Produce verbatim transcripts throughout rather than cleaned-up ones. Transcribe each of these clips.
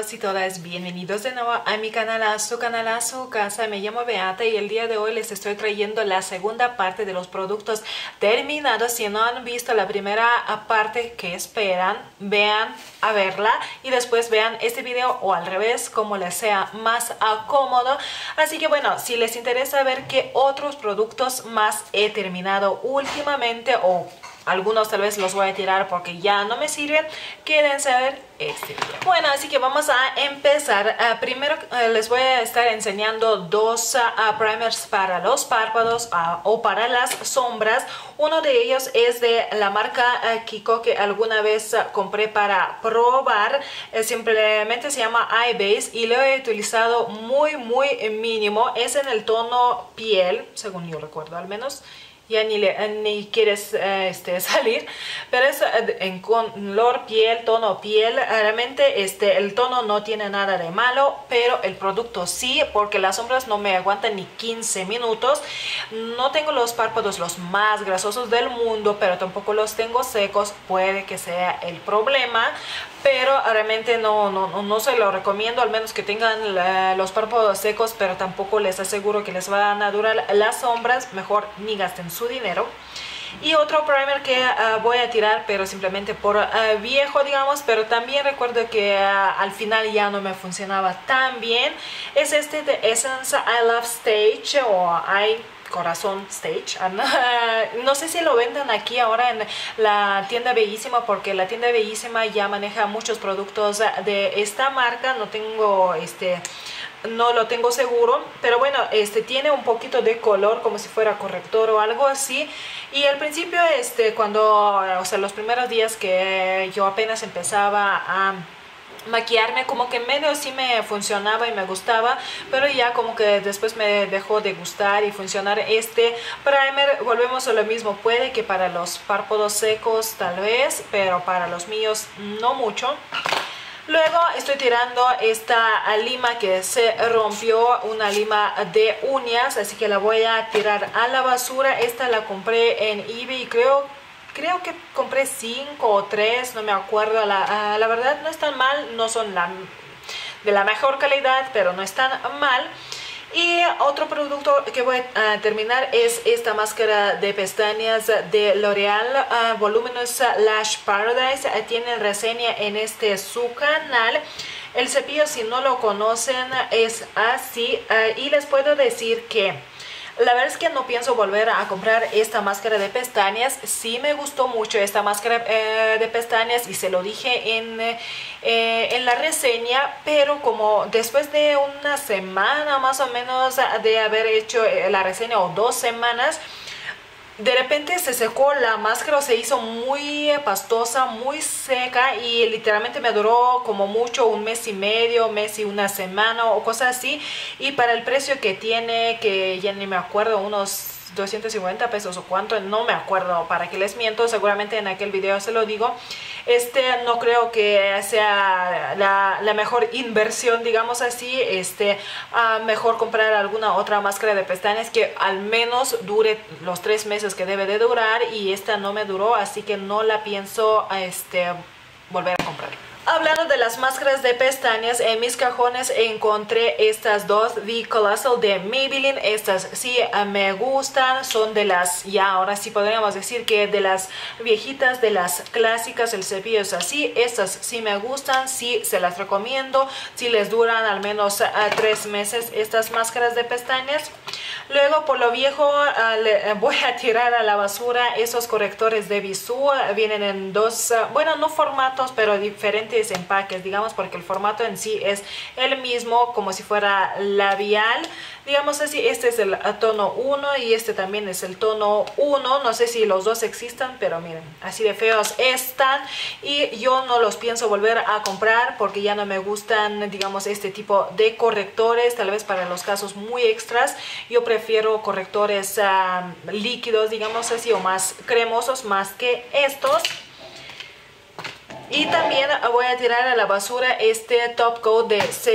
todos y todas, bienvenidos de nuevo a mi canal, a su canal, a su casa. Me llamo Beata y el día de hoy les estoy trayendo la segunda parte de los productos terminados. Si no han visto la primera parte que esperan, vean a verla y después vean este video o al revés, como les sea más cómodo. Así que bueno, si les interesa ver qué otros productos más he terminado últimamente o algunos tal vez los voy a tirar porque ya no me sirven, quédense a ver este video. Bueno, así que vamos a empezar. Uh, primero uh, les voy a estar enseñando dos uh, primers para los párpados uh, o para las sombras. Uno de ellos es de la marca uh, Kiko, que alguna vez uh, compré para probar. Uh, simplemente se llama Eye Base y lo he utilizado muy muy mínimo. Es en el tono piel, según yo recuerdo al menos. Ya ni, le, ni quieres uh, este, salir, pero es uh, en color piel, tono piel. Realmente este, el tono no tiene nada de malo, pero el producto sí, porque las sombras no me aguantan ni quince minutos. No tengo los párpados los más grasosos del mundo, pero tampoco los tengo secos, puede que sea el problema, pero realmente no, no, no se lo recomiendo, al menos que tengan la, los párpados secos, pero tampoco les aseguro que les van a durar las sombras. Mejor ni gasten su dinero. Y otro primer que uh, voy a tirar, pero simplemente por uh, viejo, digamos, pero también recuerdo que uh, al final ya no me funcionaba tan bien, es este de Essence I Love Stage o I Corazón Stage. No sé si lo venden aquí ahora en la tienda Bellísima, porque la tienda Bellísima ya maneja muchos productos de esta marca. No tengo este no lo tengo seguro, pero bueno, este tiene un poquito de color como si fuera corrector o algo así. Y al principio, este cuando, o sea, los primeros días que yo apenas empezaba a maquillarme, como que medio sí me funcionaba y me gustaba, pero ya como que después me dejó de gustar y funcionar este primer. Volvemos a lo mismo, puede que para los párpados secos tal vez, pero para los míos no mucho. Luego estoy tirando esta lima que se rompió, una lima de uñas, así que la voy a tirar a la basura. Esta la compré en eBay y creo Creo que compré cinco o tres, no me acuerdo. La, la verdad no están mal, no son la, de la mejor calidad, pero no están mal. Y otro producto que voy a terminar es esta máscara de pestañas de L'Oreal uh, Voluminous Lash Paradise. Uh, tienen reseña en este su canal. El cepillo, si no lo conocen, es así. Uh, y les puedo decir que la verdad es que no pienso volver a comprar esta máscara de pestañas. Sí me gustó mucho esta máscara eh, de pestañas y se lo dije en, eh, en la reseña, pero como después de una semana más o menos de haber hecho la reseña, o dos semanas, de repente se secó la máscara, se hizo muy pastosa, muy seca, y literalmente me duró como mucho un mes y medio, mes y una semana o cosas así. Y para el precio que tiene, que ya ni me acuerdo, unos doscientos cincuenta pesos o cuánto, no me acuerdo, para que les miento, seguramente en aquel video se lo digo. Este no creo que sea la, la mejor inversión, digamos así. Este uh, mejor comprar alguna otra máscara de pestañas que al menos dure los tres meses que debe de durar, y esta no me duró, así que no la pienso este volver a comprar. Hablando de las máscaras de pestañas, en mis cajones encontré estas dos, The Colossal de Maybelline. Estas sí me gustan, son de las, ya ahora sí podríamos decir que de las viejitas, de las clásicas. El cepillo es así, estas sí me gustan, sí se las recomiendo, sí les duran al menos uh, tres meses estas máscaras de pestañas. Luego, por lo viejo, uh, le voy a tirar a la basura esos correctores de Bisú. Uh, vienen en dos, uh, bueno, no formatos, pero diferentes empaques, digamos, porque el formato en sí es el mismo, como si fuera labial, digamos así. Este es el tono uno y este también es el tono uno. No sé si los dos existan, pero miren, así de feos están, y yo no los pienso volver a comprar porque ya no me gustan, digamos, este tipo de correctores. Tal vez para los casos muy extras yo prefiero correctores uh, líquidos, digamos así, o más cremosos, más que estos. Y también voy a tirar a la basura este top coat de Seche,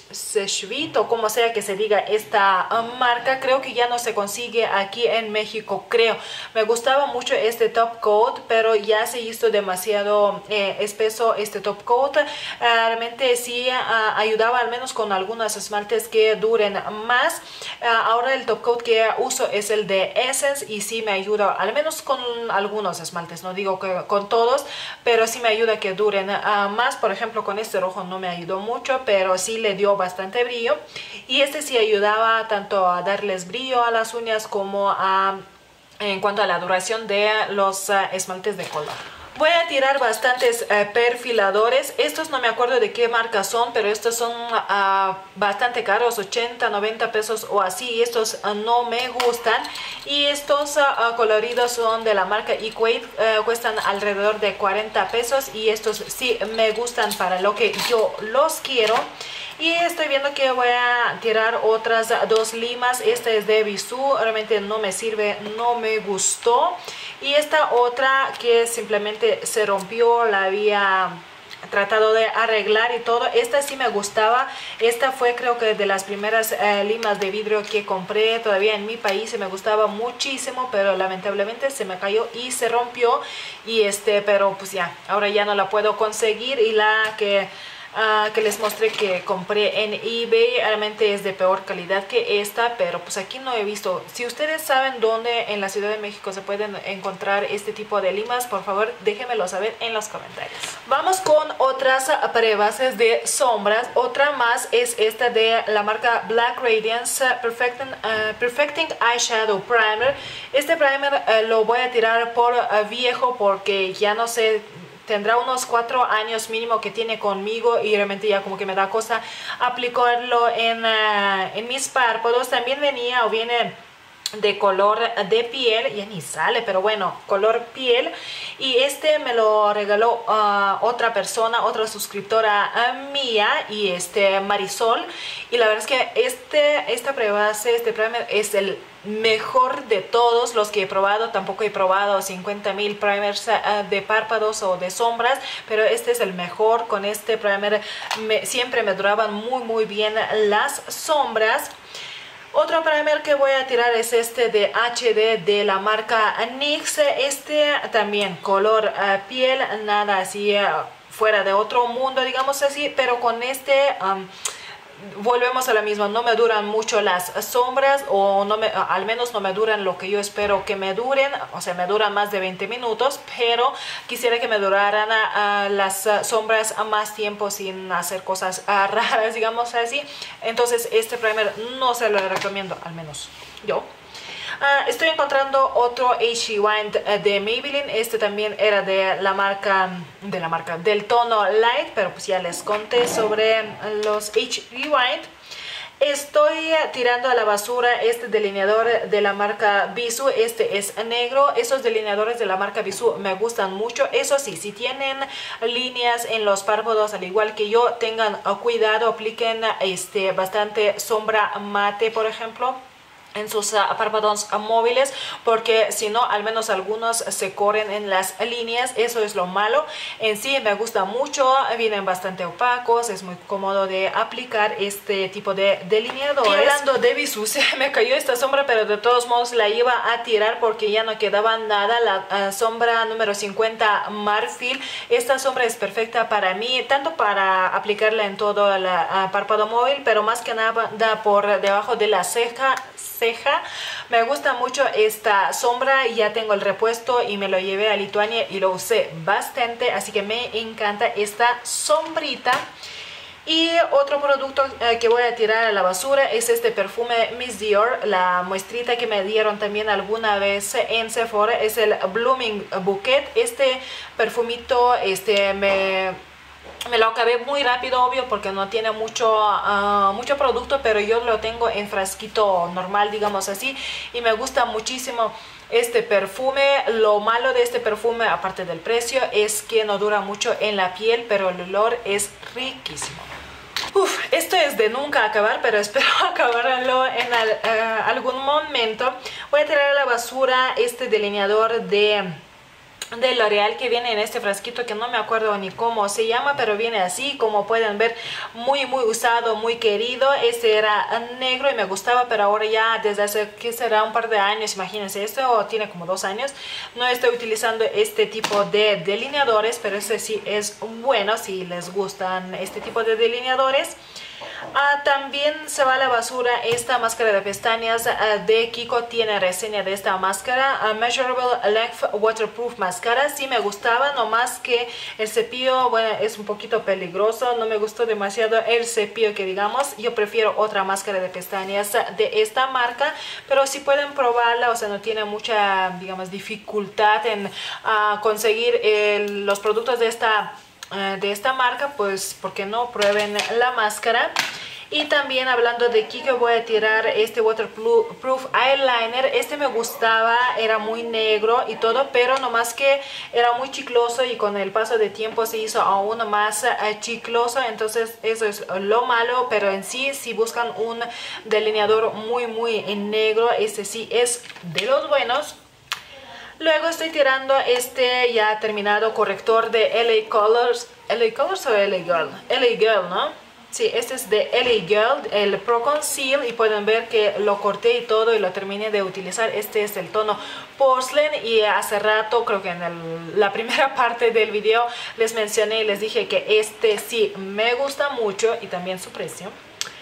Seshvit o como sea que se diga esta uh, marca. Creo que ya no se consigue aquí en México, creo. Me gustaba mucho este top coat, pero ya se hizo demasiado eh, espeso este top coat. Uh, realmente sí uh, ayudaba al menos con algunos esmaltes que duren más. Uh, ahora el top coat que uso es el de Essence y sí me ayuda al menos con algunos esmaltes, no digo que con todos, pero sí me ayuda a que duren uh, más. Por ejemplo, con este rojo no me ayudó mucho, pero sí le dio bastante brillo, y este sí ayudaba tanto a darles brillo a las uñas como a en cuanto a la duración de los uh, esmaltes de color. Voy a tirar bastantes uh, perfiladores. Estos no me acuerdo de qué marca son, pero estos son uh, bastante caros, ochenta, noventa pesos o así. Y estos uh, no me gustan. Y estos uh, coloridos son de la marca Equate, uh, cuestan alrededor de cuarenta pesos. Y estos sí me gustan para lo que yo los quiero. Y estoy viendo que voy a tirar otras dos limas. Esta es de Bisú, realmente no me sirve, no me gustó. Y esta otra que simplemente se rompió, la había tratado de arreglar y todo. Esta sí me gustaba. Esta fue creo que de las primeras eh, limas de vidrio que compré todavía en mi país y me gustaba muchísimo, pero lamentablemente se me cayó y se rompió. Y este, pero pues ya, ahora ya no la puedo conseguir. Y la que... Uh, que les mostré que compré en eBay realmente es de peor calidad que esta, pero pues aquí no he visto. Si ustedes saben dónde en la Ciudad de México se pueden encontrar este tipo de limas, por favor déjenmelo saber en los comentarios. Vamos con otras prebases de sombras. Otra más es esta de la marca Black Radiance Perfecting, uh, Perfecting Eyeshadow Primer. Este primer uh, lo voy a tirar por uh, viejo porque ya no sé, tendrá unos cuatro años mínimo que tiene conmigo y realmente ya como que me da cosa aplicarlo en, uh, en mis párpados. También venía o viene de color de piel, ya ni sale, pero bueno, color piel. Y este me lo regaló uh, otra persona, otra suscriptora uh, mía, y este Marisol. Y la verdad es que este, esta prebase, este primer es el mejor de todos los que he probado. Tampoco he probado cincuenta mil primers uh, de párpados o de sombras, pero este es el mejor. Con este primer me, siempre me duraban muy muy bien las sombras. Otro primer que voy a tirar es este de H D de la marca NYX. Este también color uh, piel, nada así uh, fuera de otro mundo, digamos así, pero con este um, volvemos a la misma, no me duran mucho las sombras, o no me, al menos no me duran lo que yo espero que me duren. O sea, me duran más de veinte minutos, pero quisiera que me duraran a, a las sombras a más tiempo sin hacer cosas a, raras, digamos así. Entonces este primer no se lo recomiendo, al menos yo. Uh, estoy encontrando otro Age Rewind uh, de Maybelline. Este también era de la marca, de la marca, del tono Light, pero pues ya les conté sobre los Age Rewind. Estoy tirando a la basura este delineador de la marca Bisú. Este es negro. Esos delineadores de la marca Bisú me gustan mucho. Eso sí, si tienen líneas en los párpados al igual que yo, tengan cuidado, apliquen este, bastante sombra mate, por ejemplo, en sus uh, párpados uh, móviles, porque si no, al menos algunos se corren en las líneas. Eso es lo malo. En sí me gusta mucho, vienen bastante opacos, es muy cómodo de aplicar este tipo de delineadores. Y hablando de Bisú, se me cayó esta sombra, pero de todos modos la iba a tirar porque ya no quedaba nada. La uh, sombra número cincuenta Marfil. Esta sombra es perfecta para mí, tanto para aplicarla en todo el uh, párpado móvil, pero más que nada por debajo de la ceja ceja. Me gusta mucho esta sombra, ya tengo el repuesto y me lo llevé a Lituania y lo usé bastante, así que me encanta esta sombrita. Y otro producto eh, que voy a tirar a la basura es este perfume Miss Dior, la muestrita que me dieron también alguna vez en Sephora, es el Blooming Bouquet. Este perfumito este me... Me lo acabé muy rápido, obvio, porque no tiene mucho, uh, mucho producto, pero yo lo tengo en frasquito normal, digamos así, y me gusta muchísimo este perfume. Lo malo de este perfume, aparte del precio, es que no dura mucho en la piel, pero el olor es riquísimo. Uf, esto es de nunca acabar, pero espero acabarlo en al, uh, algún momento. Voy a tirar a la basura este delineador de de L'Oreal que viene en este frasquito que no me acuerdo ni cómo se llama, pero viene así, como pueden ver, muy muy usado, muy querido. Este era negro y me gustaba, pero ahora ya desde hace que será un par de años, imagínense, esto tiene como dos años, no estoy utilizando este tipo de delineadores, pero este sí es bueno si les gustan este tipo de delineadores. Ah, también se va a la basura esta máscara de pestañas ah, de Kiko. Tiene reseña de esta máscara, ah, Measurable Length Waterproof Mascara. Sí me gustaba, nomás que el cepillo, bueno, es un poquito peligroso. No me gustó demasiado el cepillo, que digamos. Yo prefiero otra máscara de pestañas de esta marca, pero si pueden probarla, o sea, no tiene mucha, digamos, dificultad en ah, conseguir el, los productos de esta de esta marca, pues porque no prueben la máscara. Y también hablando de Kiko, voy a tirar este waterproof eyeliner. Este me gustaba, era muy negro y todo, pero nomás que era muy chicloso y con el paso de tiempo se hizo aún más uh, chicloso. Entonces eso es lo malo, pero en sí, si buscan un delineador muy muy negro, este sí es de los buenos. Luego estoy tirando este ya terminado corrector de L A Colors. ¿L A Colors o L A Girl? L A Girl, ¿no? Sí, este es de L A Girl, el Pro Conceal. Y pueden ver que lo corté y todo y lo terminé de utilizar. Este es el tono Porcelain. Y hace rato, creo que en el, la primera parte del video, les mencioné y les dije que este sí me gusta mucho. Y también su precio.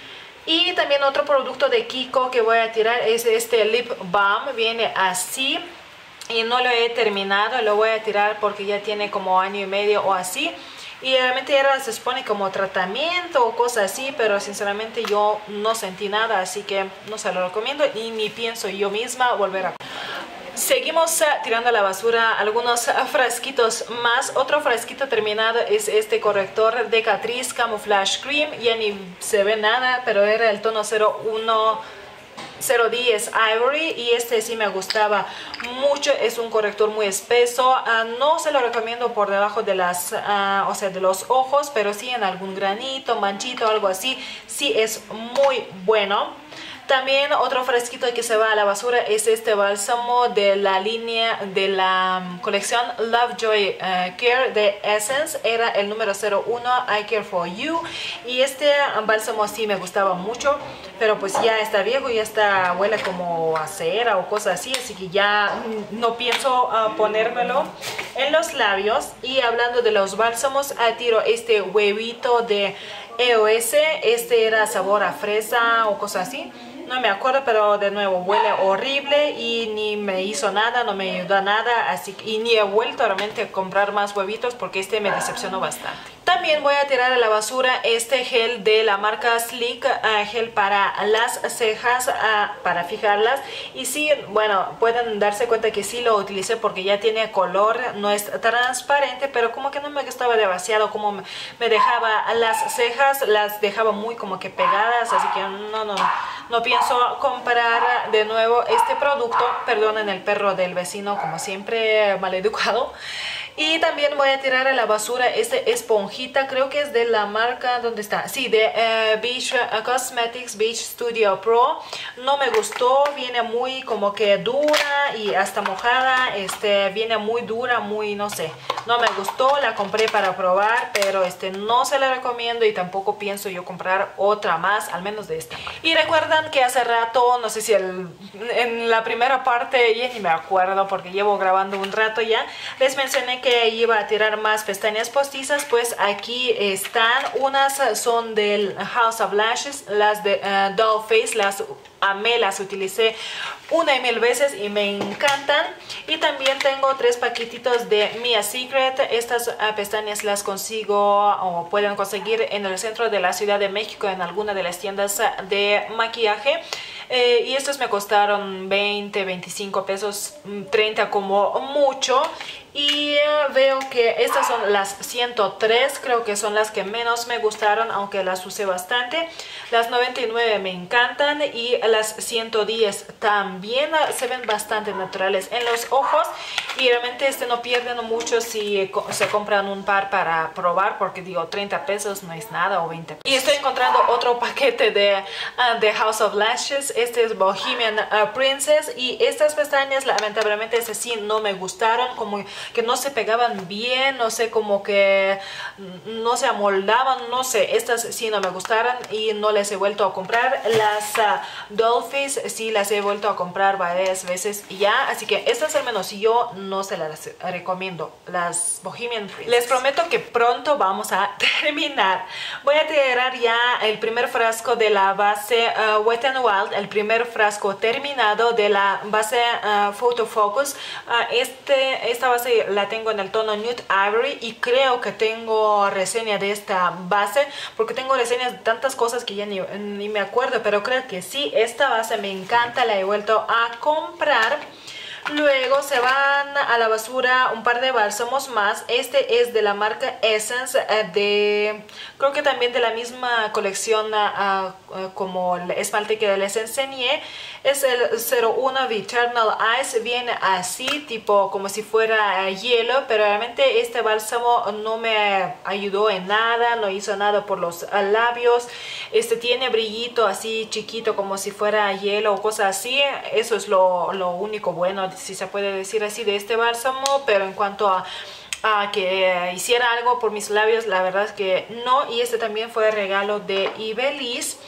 Y también otro producto de Kiko que voy a tirar es este Lip Balm. Viene así. Y no lo he terminado, lo voy a tirar porque ya tiene como año y medio o así. Y realmente era, se supone como tratamiento o cosas así, pero sinceramente yo no sentí nada, así que no se lo recomiendo y ni pienso yo misma volver a... Seguimos uh, tirando a la basura algunos uh, frasquitos más. Otro frasquito terminado es este corrector de Catrice Camouflage Cream. Ya ni se ve nada, pero era el tono cero uno... cero diez Ivory y este sí me gustaba mucho. Es un corrector muy espeso, uh, no se lo recomiendo por debajo de las uh, o sea de los ojos, pero sí en algún granito, manchito, algo así, sí es muy bueno. También otro fresquito que se va a la basura es este bálsamo de la línea de la um, colección Lovejoy uh, Care de Essence. Era el número cero uno, I Care For You. Y este um, bálsamo sí me gustaba mucho, pero pues ya está viejo, ya está, huele como a cera o cosas así, así que ya mm, no pienso uh, ponérmelo en los labios. Y hablando de los bálsamos, uh, tiro este huevito de E O S. Este era sabor a fresa o cosas así. No me acuerdo, pero de nuevo huele horrible y ni me hizo nada, no me ayudó a nada, así y ni he vuelto realmente a comprar más huevitos porque este me decepcionó bastante. También voy a tirar a la basura este gel de la marca Sleek, uh, gel para las cejas, uh, para fijarlas. Y sí, bueno, pueden darse cuenta que sí lo utilicé porque ya tiene color, no es transparente, pero como que no me gustaba demasiado como me dejaba las cejas, las dejaba muy como que pegadas, así que no, no, no pienso comprar de nuevo este producto. Perdonen el perro del vecino, como siempre, maleducado. Y también voy a tirar a la basura este esponjita, creo que es de la marca, ¿dónde está? Sí, de uh, Beach uh, Cosmetics Beach Studio Pro. No me gustó, viene muy como que dura y hasta mojada, este, viene muy dura, muy, no sé, no me gustó. La compré para probar, pero este, no se la recomiendo y tampoco pienso yo comprar otra más, al menos de esta marca. Y recuerdan que hace rato, no sé si el, en la primera parte, ya ni me acuerdo porque llevo grabando un rato ya, les mencioné que que iba a tirar más pestañas postizas. Pues aquí están, unas son del House of Lashes, las de uh, Doll Face, las amé, las utilicé una y mil veces y me encantan. Y también tengo tres paquetitos de Mia Secret. Estas uh, pestañas las consigo o pueden conseguir en el centro de la Ciudad de México, en alguna de las tiendas de maquillaje. Eh, y estos me costaron veinte, veinticinco pesos, treinta como mucho. Y uh, veo que estas son las ciento tres, creo que son las que menos me gustaron, aunque las usé bastante. Las noventa y nueve me encantan y las ciento diez también uh, se ven bastante naturales en los ojos. Y realmente este no pierden mucho si se compran un par para probar, porque digo, treinta pesos no es nada, o veinte pesos. Y estoy encontrando otro paquete de, uh, de House of Lashes. este es Bohemian uh, Princess, y estas pestañas lamentablemente ese sí no me gustaron, como que no se pegaban bien, no sé, como que no se amoldaban, no sé, estas sí no me gustaron y no les he vuelto a comprar. Las uh, Dollface sí las he vuelto a comprar varias veces ya, así que estas al menos yo no se las recomiendo, las Bohemian Princess. Les prometo que pronto vamos a terminar. Voy a tirar ya el primer frasco de la base uh, Wet n Wild, el primer frasco terminado de la base uh, Photo Focus. Uh, este, esta base la tengo en el tono Nude Ivory y creo que tengo reseña de esta base, porque tengo reseñas de tantas cosas que ya ni, ni me acuerdo, pero creo que sí, esta base me encanta, la he vuelto a comprar. Luego se van a la basura un par de bálsamos más. Este es de la marca Essence, de creo que también de la misma colección uh, uh, como el esmalte que les enseñé. Es el cero uno de Eternal Ice, viene así, tipo como si fuera uh, hielo, pero realmente este bálsamo no me ayudó en nada, no hizo nada por los uh, labios. Este tiene brillito así chiquito como si fuera hielo o cosas así. Eso es lo, lo único bueno, si se puede decir así, de este bálsamo, pero en cuanto a, a que hiciera algo por mis labios, la verdad es que no. Y este también fue regalo de Ibeliz.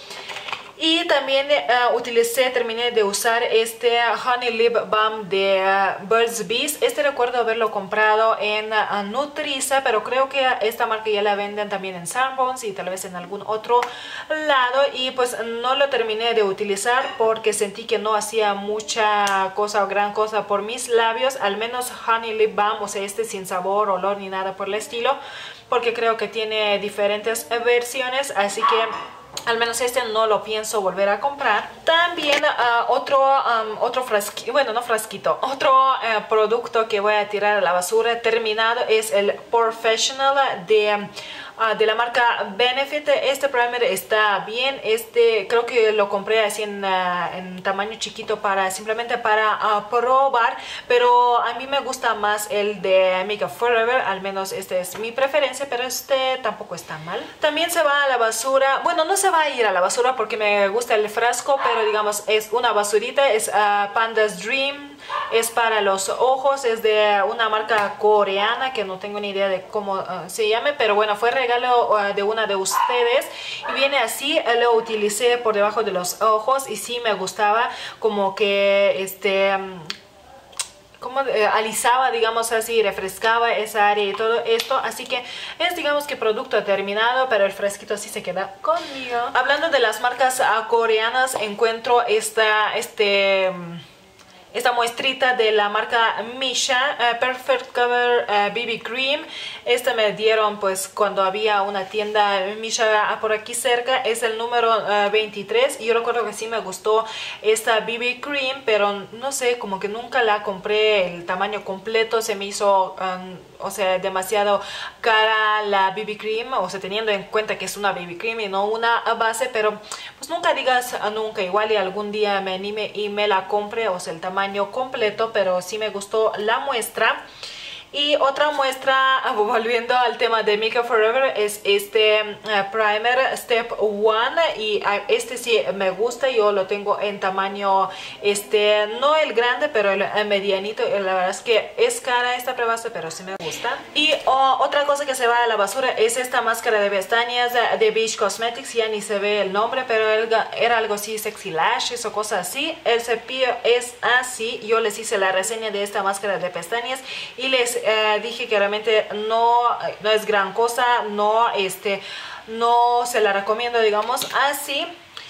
Y también uh, utilicé, terminé de usar este Honey Lip Balm de uh, Burt's Bees. Este recuerdo haberlo comprado en uh, Nutriza, pero creo que esta marca ya la venden también en Sanborns y tal vez en algún otro lado. Y pues no lo terminé de utilizar porque sentí que no hacía mucha cosa o gran cosa por mis labios. Al menos Honey Lip Balm, o sea, este sin sabor, olor ni nada por el estilo, porque creo que tiene diferentes versiones, así que al menos este no lo pienso volver a comprar. También uh, otro, um, otro frasquito, bueno, no frasquito, otro uh, producto que voy a tirar a la basura terminado es el Professional de, uh, de la marca Benefit. Este primer está bien, este creo que lo compré así en, uh, en tamaño chiquito para simplemente para uh, probar, pero a mí me gusta más el de Makeup Forever, al menos este es mi preferencia, pero este tampoco está mal. También se va a la basura, bueno, no se va a ir a la basura porque me gusta el frasco, pero digamos es una basurita, es uh, Panda's Dream, es para los ojos, es de una marca coreana que no tengo ni idea de cómo uh, se llame, pero bueno, fue regalo uh, de una de ustedes y viene así. Lo utilicé por debajo de los ojos y sí me gustaba, como que este... Um, como eh, alisaba, digamos así, refrescaba esa área y todo esto, así que es, digamos que producto terminado, pero el fresquito sí se queda conmigo. Hablando de las marcas uh, coreanas, encuentro esta, este... esta muestrita de la marca Misha, uh, Perfect Cover uh, B B Cream. Esta me dieron pues cuando había una tienda Misha por aquí cerca, es el número uh, veintitrés, y yo recuerdo que sí me gustó esta B B Cream, pero no sé, como que nunca la compré el tamaño completo, se me hizo um, o sea, demasiado cara la B B Cream, o sea, teniendo en cuenta que es una B B Cream y no una base, pero pues nunca digas nunca, igual y algún día me anime y me la compre, o sea, el tamaño completo, pero sí me gustó la muestra. Y otra muestra, volviendo al tema de Makeup Forever, es este uh, primer Step One, y uh, este sí me gusta. Yo lo tengo en tamaño, este no el grande, pero el, el medianito. La verdad es que es cara esta prebase, pero sí me gusta. Y uh, otra cosa que se va a la basura es esta máscara de pestañas de, de Beige Cosmetics. Ya ni se ve el nombre, pero el, era algo así, Sexy Lashes o cosas así. El cepillo es así. Yo les hice la reseña de esta máscara de pestañas y les Eh, dije que realmente no, no es gran cosa, no, este, no se la recomiendo, digamos así.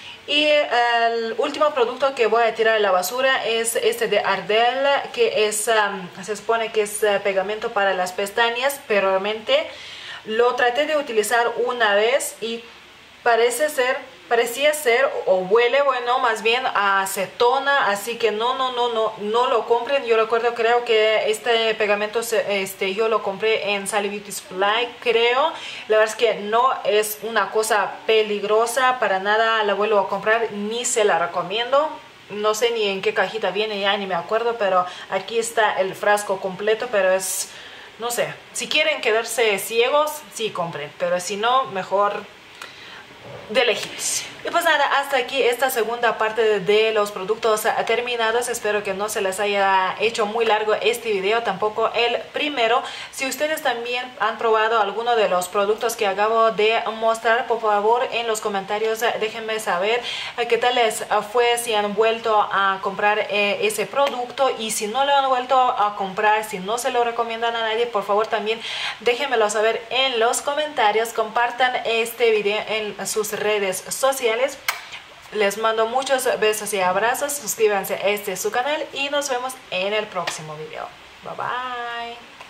Y el último producto que voy a tirar a la basura es este de Ardell, que es, um, se supone que es uh, pegamento para las pestañas, pero realmente lo traté de utilizar una vez y parece ser... parecía ser o huele, bueno, más bien a acetona, así que no, no, no, no, no lo compren. Yo recuerdo, creo que este pegamento este, yo lo compré en Sally Beauty Supply, creo. La verdad es que no es una cosa peligrosa, para nada la vuelvo a comprar, ni se la recomiendo. No sé ni en qué cajita viene, ya ni me acuerdo, pero aquí está el frasco completo, pero es, no sé, si quieren quedarse ciegos, sí compren, pero si no, mejor de lejitos. Y pues nada, hasta aquí esta segunda parte de, de los productos terminados. Espero que no se les haya hecho muy largo este video, tampoco el primero. Si ustedes también han probado alguno de los productos que acabo de mostrar, por favor en los comentarios déjenme saber qué tal les fue, si han vuelto a comprar eh, ese producto, y si no lo han vuelto a comprar, si no se lo recomiendan a nadie, por favor también déjenmelo saber en los comentarios. Compartan este video en sus redes sociales. Les mando muchos besos y abrazos. Suscríbanse a este su canal y nos vemos en el próximo video. Bye bye.